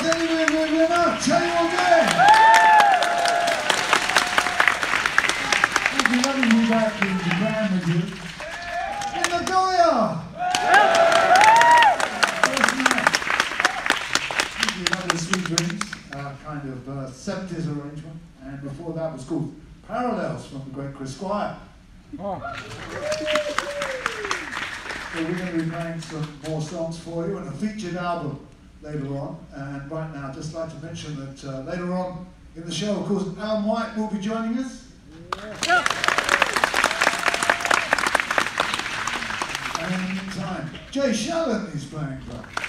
anywhere we're not. Tell you all day. It'd be lovely to be back in Japan with you. In Nagoya. Another sweet dreams, kind of 70s arrangement, and before that was called Parallels from the great Chris Squire. Oh. So we're going to be playing some more songs for you and a featured album later on. And right now, I'd just like to mention that later on in the show, of course, Alan White will be joining us. Yeah. And in the meantime, Jay Shallen is playing back.